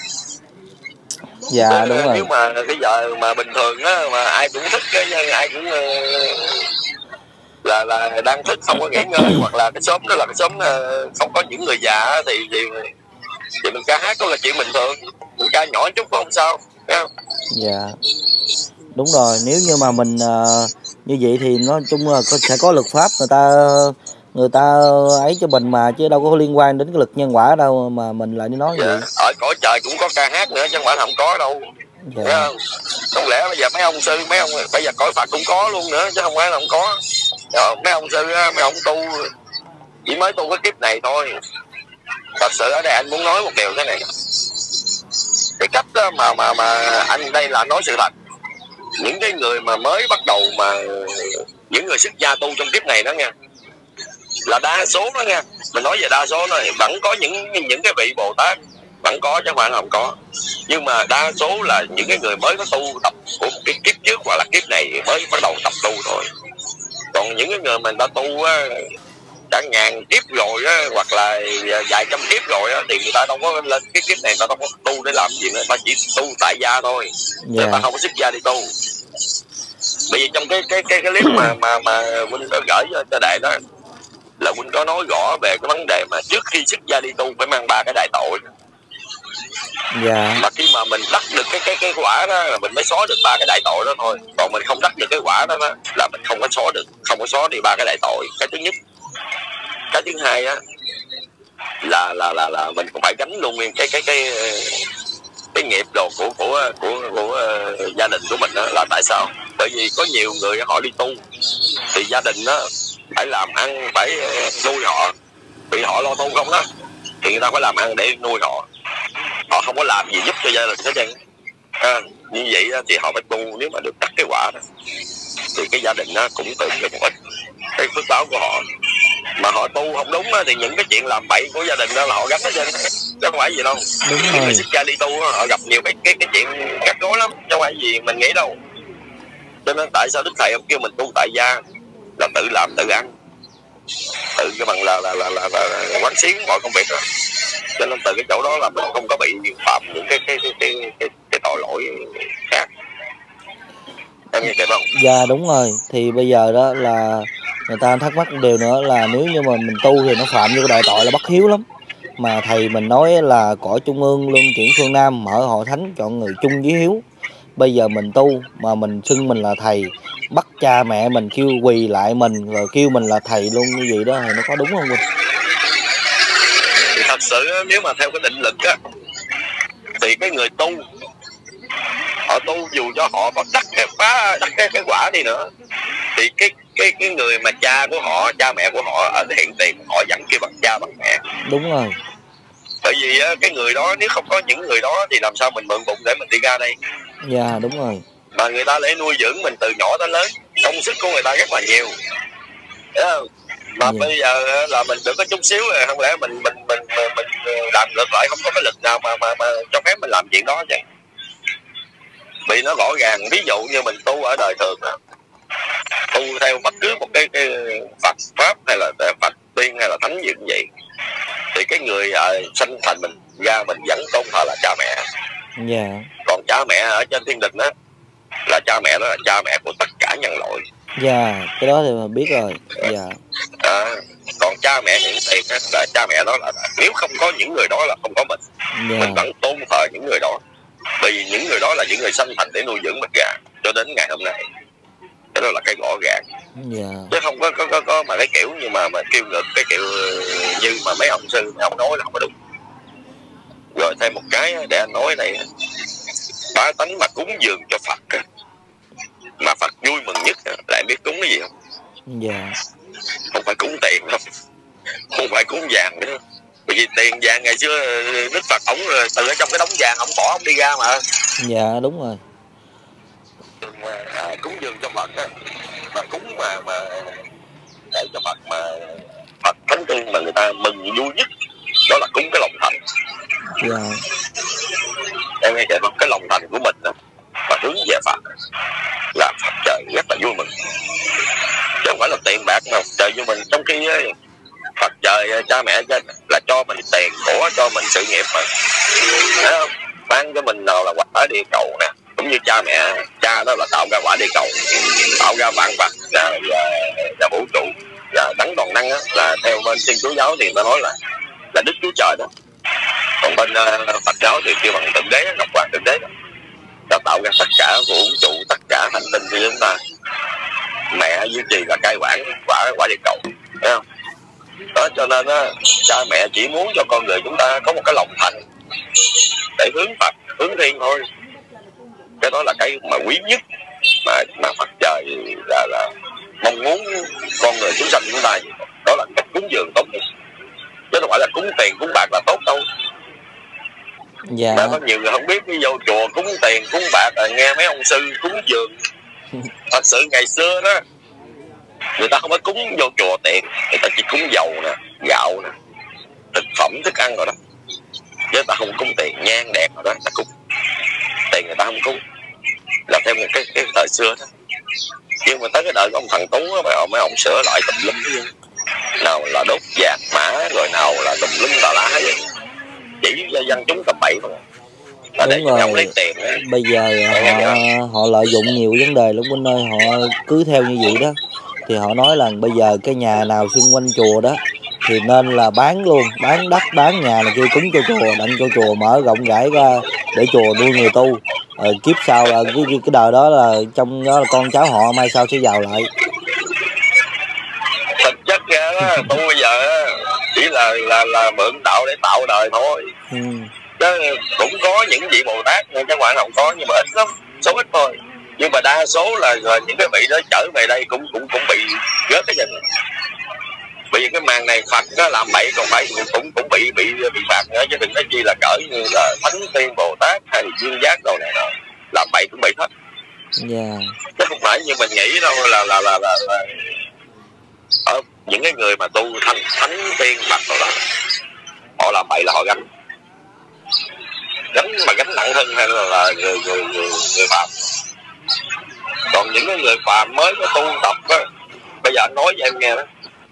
Dạ Nên, đúng rồi. Nếu mà cái giờ mà bình thường á, mà ai cũng thích cái ai cũng là là đang thức không có nghỉ ngơi, hoặc là cái xóm đó là cái xóm không có những người già thì thì thì mình ca hát cũng là chuyện bình thường, mình ca nhỏ chút cũng không sao, thấy không? Dạ đúng rồi, nếu như mà mình uh, như vậy thì nói chung là có, sẽ có luật pháp người ta người ta ấy cho mình mà, chứ đâu có liên quan đến cái lực nhân quả đâu mà mình lại nói dạ. vậy. Ở cõi trời cũng có ca hát nữa chứ không phải không có đâu. Dạ. Thấy không? Không lẽ bây giờ mấy ông sư, mấy ông bây giờ cõi Phật cũng có luôn nữa chứ không phải là không có. Rồi, mấy ông sư, mấy ông tu chỉ mới tu cái kiếp này thôi. Thật sự ở đây anh muốn nói một điều thế này, cái cách đó mà mà mà anh đây là nói sự thật. Những cái người mà mới bắt đầu mà những người xuất gia tu trong kiếp này đó nha, là đa số đó nha, mình nói về đa số đó vẫn có những những cái vị Bồ Tát vẫn có chứ không phải là không có, nhưng mà đa số là những cái người mới có tu tập của một cái kiếp trước hoặc là kiếp này mới bắt đầu tập tu thôi. Còn những cái người mình đã tu á, cả ngàn kiếp rồi á, hoặc là vài trăm kiếp rồi á, thì người ta đâu có lên cái kiếp này, người ta đâu có tu để làm gì nữa, người ta chỉ tu tại gia thôi. Yeah. Người ta không có xuất gia đi tu. Bởi vì trong cái cái cái cái clip mà mà mà Huynh đã gửi cho Đại đó là Huynh có nói rõ về cái vấn đề mà trước khi xuất gia đi tu phải mang ba cái đại tội. Dạ. Mà khi mà mình đắc được cái cái cái quả đó là mình mới xóa được ba cái đại tội đó thôi. Còn mình không đắc được cái quả đó, đó là mình không có xóa được, không có xóa đi ba cái đại tội. Cái thứ nhất. Cái thứ hai á là là là là mình cũng phải gánh luôn nguyên cái cái cái cái nghiệp đồ của của của của, của uh, gia đình của mình đó. Là tại sao? Bởi vì có nhiều người họ đi tu thì gia đình đó phải làm ăn, phải nuôi họ, vì họ lo tu không đó thì người ta phải làm ăn để nuôi họ, họ không có làm gì giúp cho gia đình hết trơn. À, như vậy thì họ phải tu, nếu mà được đắc cái quả đó thì cái gia đình nó cũng tự được một ít cái phước báo của họ. Mà họ tu không đúng thì những cái chuyện làm bậy của gia đình đó là họ gánh hết trơn, chứ không phải gì đâu. Những người xuất gia đi tu họ gặp nhiều cái cái cái chuyện rắc rối lắm, chứ không phải gì mình nghĩ đâu. Cho nên tại sao Đức Thầy ông kêu mình tu tại gia là tự làm tự ăn, tự cái bằng là là là là, là, là quán xuyến mọi công việc đó. Cho nên từ cái chỗ đó là mình không có bị phạm những cái cái cái cái, cái, cái tội lỗi khác. Em nghe kịp không? Dạ đúng rồi. Thì bây giờ đó là người ta thắc mắc một điều nữa là nếu như mà mình tu thì nó phạm vô cái đại tội là bất hiếu lắm. Mà thầy mình nói là cõi trung ương luân chuyển phương Nam, mở hội thánh chọn người chung với hiếu. Bây giờ mình tu mà mình xưng mình là thầy, bắt cha mẹ mình kêu quỳ lại mình rồi kêu mình là thầy luôn như vậy đó thì nó có đúng không Huynh? Thì thật sự nếu mà theo cái định lực á thì cái người tu họ tu dù cho họ có đắc cái phá đắc cái, cái quả đi nữa thì cái cái cái người mà cha của họ, cha mẹ của họ ở cái hiện tiền họ vẫn kêu bằng cha bằng mẹ. Đúng rồi. Bởi vì á, cái người đó nếu không có những người đó thì làm sao mình mượn bụng để mình đi ra đây. Dạ đúng rồi. Mà người ta để nuôi dưỡng mình từ nhỏ tới lớn, công sức của người ta rất là nhiều. Thấy không? Mà yeah. Bây giờ là mình được có chút xíu rồi, không lẽ mình mình mình mình, mình làm ngược lại, không có cái lực nào mà mà, mà cho phép mình làm chuyện đó chứ. Vì nó rõ ràng, ví dụ như mình tu ở đời thường tu theo bất cứ một cái, cái Phật pháp hay là Phật tiên hay là thánh gì cũng vậy, thì cái người uh, sanh thành mình ra mình vẫn tôn thờ là cha mẹ. Yeah. Còn cha mẹ ở trên thiên đình đó là cha mẹ, đó là cha mẹ của tất cả nhân loại. Dạ, yeah, cái đó thì mình biết rồi. Dạ. Yeah. À, còn cha mẹ hiện tiền á, là cha mẹ đó là nếu không có những người đó là không có mình. Yeah. Mình vẫn tôn thờ những người đó. Bởi vì những người đó là những người sanh thành để nuôi dưỡng mình ra cho đến ngày hôm nay. Cái đó là cái rõ ràng. Yeah. Chứ không có, có, có, có mà cái kiểu như mà, mà kêu ngược cái kiểu như mà mấy ông sư mấy ông nói là không có đúng. Rồi thêm một cái để anh nói này, bá tánh mà cúng dường cho Phật mà Phật vui mừng nhất là em biết cúng cái gì không? Dạ. Yeah. Không phải cúng tiền đâu, không phải cúng vàng nữa. Bởi vì tiền vàng ngày xưa Đức Phật ổng từ ở trong cái đống vàng ổng bỏ ổng đi ra mà. Dạ đúng rồi. Mà, à, cúng dường cho Phật á, mà cúng mà mà để cho Phật mà Phật thánh tiên mà người ta mừng vui nhất đó là cúng cái lòng thành. Dạ. Em nghe kìa, cái lòng thành của mình đó, và hướng về Phật là Phật trời rất là vui mừng, chứ không phải là tiền bạc mà trời vui mình. Trong khi Phật trời cha mẹ là cho mình tiền của, cho mình sự nghiệp mà, thấy không? Ban cho mình nào là quả địa cầu nè, cũng như cha mẹ. Cha đó là tạo ra quả địa cầu, tạo ra vạn vật và, và, và vũ trụ và đấng toàn năng á, là theo bên Thiên Chúa giáo thì người ta nói là là Đức Chúa Trời đó. Còn bên uh, Phật giáo thì kêu bằng Thượng Đế, Ngọc Hoàng Thượng Đế đó. Đã tạo ra tất cả vũ trụ, tất cả hành tinh của chúng ta. Mẹ duy trì là cai quản quả quả địa cầu, thấy không? Đó, cho nên á, cha mẹ chỉ muốn cho con người chúng ta có một cái lòng thành để hướng Phật, hướng Thiên thôi. Cái đó là cái mà quý nhất mà mà Phật trời là là mong muốn con người chúng sanh chúng ta. Đó là cách cúng dường tốt nhất, chứ không phải là cúng tiền cúng bạc là tốt đâu. Dạ. Mà có nhiều người không biết, đi vô chùa cúng tiền cúng bạc là nghe mấy ông sư cúng dường. Thật sự ngày xưa đó, người ta không có cúng vô chùa tiền, người ta chỉ cúng dầu nè, gạo nè, thực phẩm thức ăn rồi đó, chứ người ta không cúng tiền, nhang đèn rồi đó, người ta cúng tiền, người ta không cúng, là theo một cái cái thời xưa đó. Nhưng mà tới cái đời của ông Thần Tú á, mấy ông mấy ông sửa lại tùm lum, nào là đốt vàng mã, rồi nào là tùm lum tà lá vậy, chỉ cho dân chúng tầm bậy thôi. Là để cho ông lấy tiền đó. Bây giờ họ họ lợi dụng nhiều vấn đề lắm Minh ơi, họ cứ theo như vậy đó. Thì họ nói là bây giờ cái nhà nào xung quanh chùa đó thì nên là bán luôn, bán đất, bán nhà này kia cúng cho chùa, đặng cho chùa mở rộng rãi ra để chùa nuôi người tu. Rồi kiếp sau là cái, cái đời đó là trong đó là con cháu họ mai sau sẽ giàu lại. Thực chất ra đó, tu bây giờ chỉ là là là mượn đạo để tạo đời thôi. Ừ. Chứ cũng có những vị Bồ Tát các bạn không có, nhưng mà ít lắm, số ít thôi. Nhưng mà đa số là, là những cái vị đó trở về đây cũng cũng cũng bị rớt cái gì. Bởi vì cái màn này Phật đó làm bậy còn phải cũng cũng, cũng bị bị bị phạt nữa, chứ đừng nói chi là cỡ như là Thánh Tiên Bồ Tát hay là Dương Giác đồ này đó, làm bậy cũng bị hết. Yeah. Chứ không phải như mình nghĩ đâu là là là, là, là ở những cái người mà tu thánh thánh tiên Phật rồi đó, họ làm bậy là họ gánh gánh mà gánh nặng hơn hay là, là người người người, người phàm. Còn những cái người phàm mới có tu tập á, bây giờ anh nói cho em nghe đó.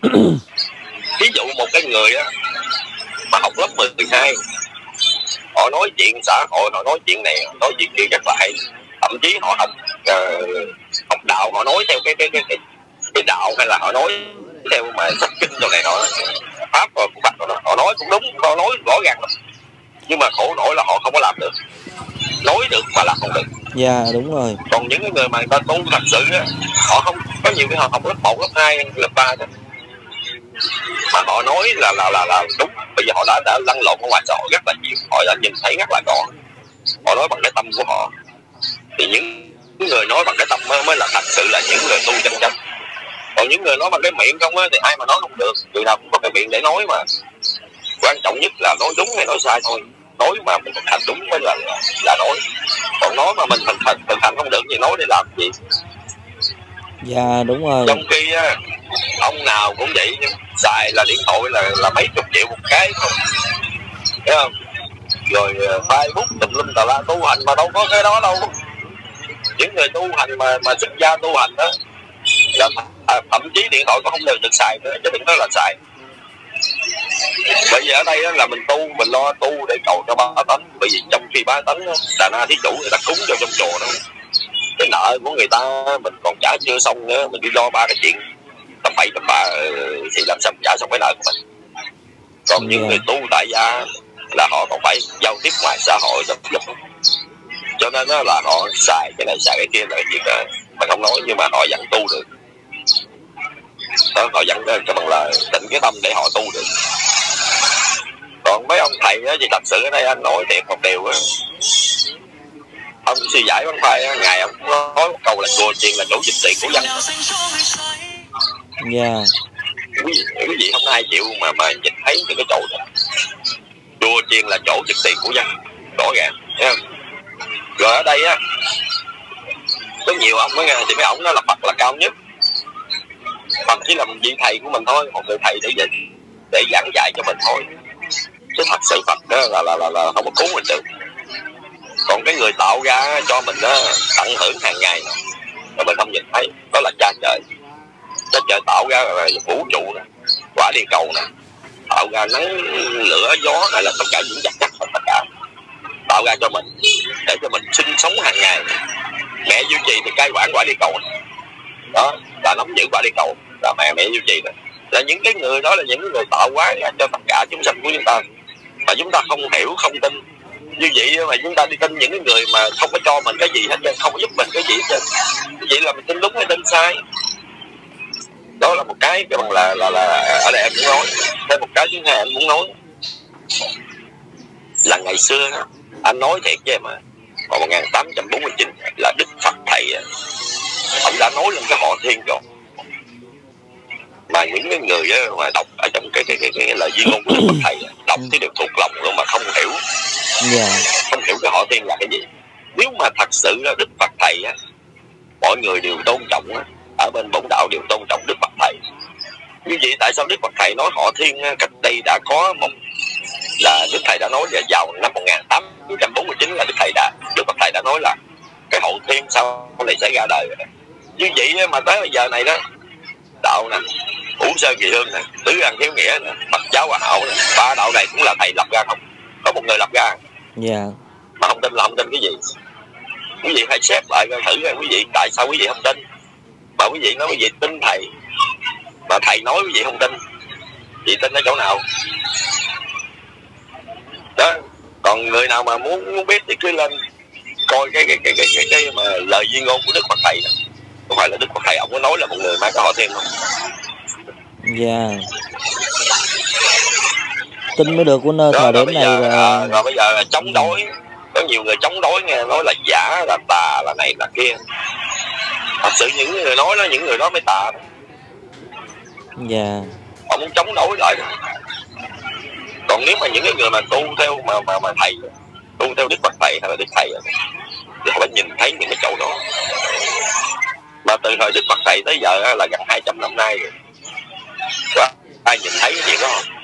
Ví dụ một cái người á mà học lớp mười hai, họ nói chuyện xã hội, họ nói chuyện này, họ nói chuyện kia rất là hay. Thậm chí họ học uh, học đạo, họ nói theo cái cái cái cái, cái đạo, hay là họ nói theo mà sách kinh đồ này nọ, pháp rồi của Phật rồi, họ nói cũng đúng, họ nói rõ ràng lắm. Nhưng mà khổ nổi là họ không có làm được, nói được mà làm không được. Dạ yeah, đúng rồi. Còn những cái người mà người ta tu thật sự á, họ không có nhiều khi họ học lớp một, lớp hai, lớp ba thôi, mà họ nói là là là là đúng. Bây giờ họ đã đã lăn lộn ở ngoài xã hội rất là nhiều, họ đã nhìn thấy rất là rõ, họ nói bằng cái tâm của họ. Thì những người nói bằng cái tâm mới, mới là thật sự là những người tu chân chánh. Còn những người nói bằng cái miệng không á thì ai mà nói không được, người nào cũng có cái miệng để nói mà. Quan trọng nhất là nói đúng hay nói sai thôi. Nói mà mình thực hành đúng mới là là nói. Còn nói mà mình thực hành thực hành không được thì nói để làm gì? Dạ đúng rồi. Trong khi á, ông nào cũng vậy, xài là điện thoại là là mấy chục triệu một cái không, thấy không? Rồi Facebook tùm lum tà la, tu hành mà đâu có cái đó đâu. Những người tu hành mà mà xuất gia tu hành đó, là, à, thậm chí điện thoại cũng không được được xài nữa, chứ đừng nói là xài. Bởi vì ở đây là mình tu, mình lo tu để cầu cho ba tánh. Bởi vì trong khi ba tánh Đà Na Thí Chủ người ta cúng cho trong chùa đó, cái nợ của người ta mình còn trả chưa xong nữa, mình đi lo ba cái chuyện tầm bậy tầm bạ thì làm sao trả xong cái nợ của mình. Còn yeah. những người tu tại gia là họ còn phải giao tiếp ngoài xã hội rất là, cho nên đó là họ xài cái này xài cái kia là cái chuyện đó mình không nói, nhưng mà họ vẫn tu được đó, họ vẫn cái bằng là định cái tâm để họ tu được. Còn mấy ông thầy đó thì thật sự ở đây anh nói thiệt một điều đó. Ông suy giải văn phai á, ngày ông nói một câu là chùa chiền là chỗ dịch tiền của dân. Dạ. Quý, quý vị không ai chịu mà mà nhìn thấy những cái chỗ đó. Chùa chiền là chỗ dịch tiền của dân, rõ ràng, thấy không? Rồi ở đây á, có nhiều ông mới nghe thì mấy ông nói là Phật là cao nhất. Phật chỉ là một vị thầy của mình thôi, một người thầy để để, để giảng dạy cho mình thôi. Chứ thật sự Phật đó là là là, là không có cứu mình được. Còn cái người tạo ra cho mình đó tận hưởng hàng ngày mà mình không nhìn thấy, đó là cha trời. Cha trời tạo ra là vũ trụ nè, quả địa cầu nè, tạo ra nắng lửa gió, này là tất cả những vật chất tất cả tạo ra cho mình để cho mình sinh sống hàng ngày. Mẹ Diệu Trì thì cai quản quả đi cầu đó, là nắm giữ quả đi cầu, là mẹ mẹ Diệu Trì đó, là những cái người đó là những người tạo hóa cho tất cả chúng sanh của chúng ta, mà chúng ta không hiểu không tin. Như vậy mà chúng ta đi tin những cái người mà không có cho mình cái gì hết trơn, không có giúp mình cái gì hết trơn, vậy là mình tin đúng hay tin sai? Đó là một cái cái bằng là là là ở đây em muốn nói. Thêm một cái thứ hai em muốn nói là ngày xưa đó, anh nói thiệt với em, mà vào một nghìn tám trăm bốn mươi chín là Đức Phật thầy ông đã nói lên cái họ thiên rồi, mà những cái người đó, mà đọc ở trong cái cái cái, cái, cái lời di ngôn của Đức Phật thầy đọc thì được thuộc lòng luôn mà không hiểu, yeah. không hiểu cái họ thiên là cái gì. Nếu mà thật sự là Đức Phật thầy á, mọi người đều tôn trọng á, ở bên bổn đạo đều tôn trọng Đức Phật thầy. Như vậy tại sao Đức Phật thầy nói họ thiên cách đây đã có một là Đức thầy đã nói là vào năm một nghìn tám trăm bốn mươi chín là Đức thầy đã Đức Phật thầy đã nói là cái hậu thiên sau này sẽ ra đời. Như vậy mà tới bây giờ này đó, đạo nè, Ngũ Sơn Kỳ Hương nè, Tứ An Thiếu Nghĩa nè, Phật Giáo Hòa Hảo nè, ba đạo này cũng là thầy lập ra không? Có một người lập ra. Yeah. Mà không tin là không tin cái gì? Quý vị hãy xếp lại coi thử coi quý vị tại sao quý vị không tin? Mà quý vị nói quý vị tin thầy, mà thầy nói quý vị không tin, chị tin ở chỗ nào? Đó. Còn người nào mà muốn muốn biết thì cứ lên coi cái cái cái cái cái, cái mà lời di ngôn của Đức Phật thầy đó. Không phải là Đức Phật thầy ông có nói là một người mang cái họ thiên không? Dạ. Yeah. Tin mới được của nơi thời điểm này là... là... Rồi bây giờ là chống đối, có nhiều người chống đối nghe nói là giả, là tà, là này là kia. Thật sự những người nói đó, những người đó mới tà đó. Dạ. Yeah. Họ muốn chống đối lại đó. Còn nếu mà những cái người mà tu theo mà mà mà thầy, tu theo Đức Phật thầy hay là Đức thầy thì họ phải nhìn thấy những cái chỗ đó. Mà từ thời Đức Phật thầy tới giờ là gần hai trăm năm nay rồi. Có ai nhìn thấy cái chuyện đó không?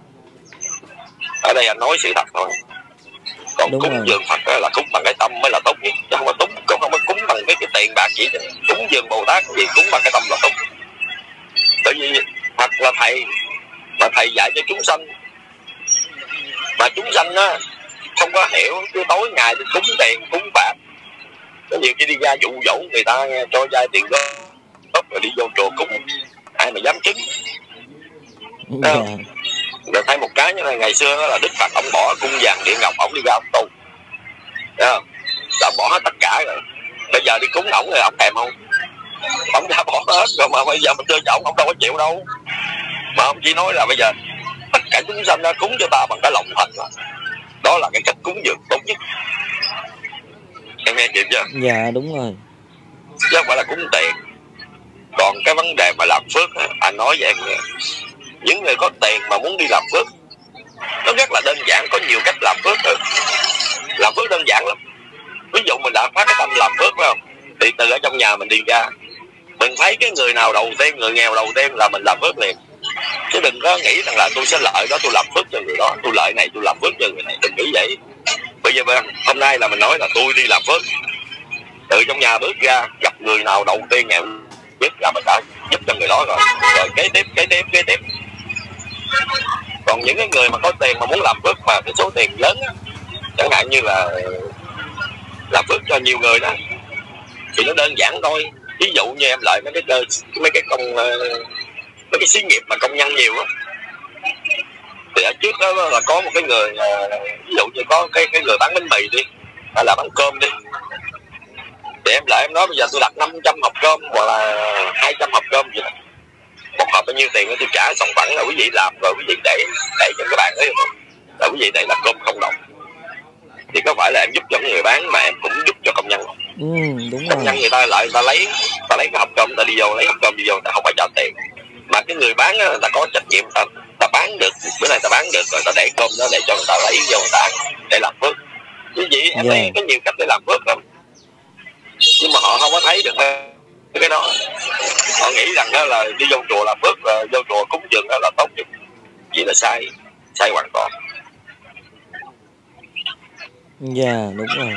Ở đây anh nói sự thật thôi. Còn đúng cúng rồi. Dường Phật là cúng bằng cái tâm mới là tốt nhất, chứ không có cúng không có cúng bằng cái cái tiền bạc gì. Cúng dường Bồ Tát gì cúng bằng cái tâm là tốt. Bởi vì Phật là thầy, mà thầy dạy cho chúng sanh, mà chúng sanh á không có hiểu, cứ tối ngày thì cúng tiền cúng bạc. Có nhiều khi đi ra dụ dỗ người ta cho vay tiền góp rồi đi vô chùa cúng, ai mà dám chứng? Yeah. Rồi thấy một cái như này, ngày xưa đó là Đức Phật ông bỏ cung vàng điện ngọc, ông đi ra ông tu, yeah. Ông bỏ hết tất cả rồi. Bây giờ đi cúng ổng rồi ông thèm không? Ông đã bỏ hết rồi mà bây giờ mình đưa cho ông, ông đâu có chịu đâu. Mà ông chỉ nói là bây giờ tất cả chúng sanh đã cúng cho ta bằng cái lòng thành, là đó là cái cách cúng dường tốt nhất. Em nghe kịp chưa? Dạ đúng rồi. Chứ không phải là cúng tiền. Còn cái vấn đề mà làm phước, anh nói với em nghe, những người có tiền mà muốn đi làm phước nó rất là đơn giản, có nhiều cách làm phước rồi. Làm phước đơn giản lắm. Ví dụ mình đã phát cái tâm làm phước phải không, thì từ ở trong nhà mình đi ra, mình thấy cái người nào đầu tiên, người nghèo đầu tiên là mình làm phước liền. Chứ đừng có nghĩ rằng là tôi sẽ lợi đó, tôi làm phước cho người đó, tôi lợi này tôi làm phước cho người này, đừng nghĩ vậy. Bây giờ hôm nay là mình nói là tôi đi làm phước, từ trong nhà bước ra gặp người nào đầu tiên nghèo nhất là mình đã giúp cho người đó rồi, rồi kế tiếp kế tiếp kế tiếp. Còn những cái người mà có tiền mà muốn làm phước mà cái số tiền lớn á, chẳng hạn như là làm phước cho nhiều người đó, thì nó đơn giản thôi. Ví dụ như em lợi mấy cái cơ, mấy cái công mấy cái xí nghiệp mà công nhân nhiều á, thì ở trước đó là có một cái người, ví dụ như có cái cái người bán bánh mì đi, hay là bán cơm đi, thì em lại em nói bây giờ tôi đặt năm trăm hộp cơm hoặc là hai trăm hộp cơm vậy đó. Một hộp bao nhiêu tiền tôi trả xong phẳng là quý vị làm rồi quý vị để để cho các bạn ấy không? Là quý vị để là cơm không đồng. Thì có phải là em giúp cho người bán mà em cũng giúp cho công nhân không? Ừ, đúng công nhân người ta lại ta lấy ta lấy cái hộp cơm ta đi vô, lấy hộp cơm đi vô, ta không phải trả tiền. Mà cái người bán á, ta có trách nhiệm, ta, ta bán được, bữa nay ta bán được rồi ta để cơm đó để cho người ta lấy vô người ta để làm phước. Như vậy em thấy có nhiều cách để làm phước lắm, nhưng mà họ không có thấy được cái đó. Họ nghĩ rằng đó là đi vô chùa làm phước, là vô chùa cúng dường đó là tốt nhất. Chỉ là sai, sai hoàn toàn. Dạ yeah, đúng rồi.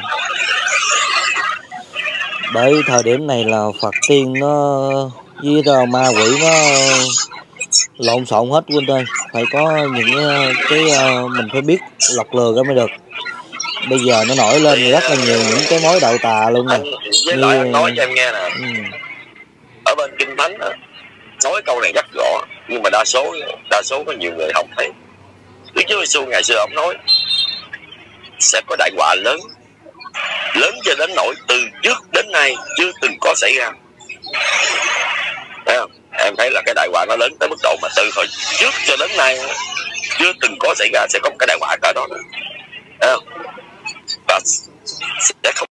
Bởi thời điểm này là Phật tiên nó với rồi ma quỷ nó lộn xộn hết Quân ơi. Phải có những cái, cái mình phải biết lọc lừa cái mới được. bây giờ nó nổi lên thì rất là nhiều những cái mối đạo tà luôn nè. Anh, với như... lại anh nói cho em nghe nè, ừ. ở bên Kinh Thánh đó, nói câu này rất rõ, nhưng mà đa số đa số có nhiều người không thấy. Đức Chúa Giêsu ngày xưa ông nói sẽ có đại họa lớn, lớn cho đến nỗi từ trước đến nay chưa từng có xảy ra. Thấy không? Em thấy là cái đại họa nó lớn tới mức độ mà từ hồi trước cho đến nay chưa từng có xảy ra, sẽ có một cái đại họa cỡ đó. Thấy không? Và sẽ không